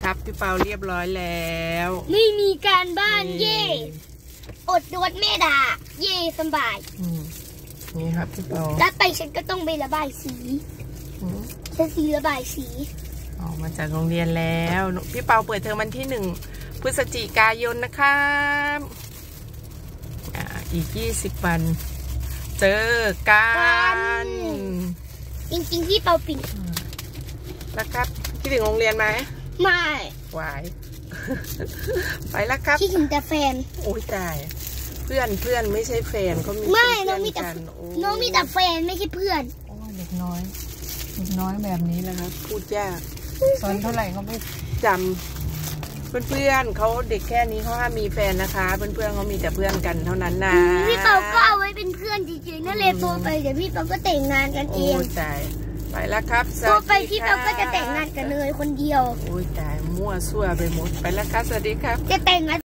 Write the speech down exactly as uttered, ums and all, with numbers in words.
ครับพี่เปาเรียบร้อยแล้วไม่มีการบ้านเย่อดนวดแม่ด่าเย่สบายนี่ครับพี่เปาแล้วไปฉันก็ต้องไประบายสีฉันสีระบายสีออกมาจากโรงเรียนแล้วพี่เปาเปิดเทอมวันที่หนึ่งพฤศจิกายนนะครับอีกยี่สิบวันเจอกันจริงๆพี่เปาปิดแล้วครับคิดถึงโรงเรียนไหมไม่ไหวไปแล้วครับคิดถึงแต่แฟนโอ้ยตายเพื่อนเพื่อนไม่ใช่แฟนเขามีไม่น้องมีแต่น้องมีแต่แฟนไม่ใช่เพื่อนโอ้เด็กน้อยเด็กน้อยแบบนี้แหละครับพูดยากสอนเท่าไหร่เขาไม่จำเพื่อนเพื่อนเขาเด็กแค่นี้เขาห้ามมีแฟนนะคะเพื่อนเพื่อนเขามีแต่เพื่อนกันเท่านั้นนะพี่เปาก็เอาไว้เป็นเพื่อนจริงๆนั่นเลยโตไปเดี๋ยวพี่เปาก็แต่งงานกันเองโอ้ยตายไปแล้วครับโตไปพี่เปาก็จะแต่งงานกันเลยคนเดียวโอ้ยตายมั่วซั่วไปหมดไปแล้วครับสวัสดีครับจะแต่ง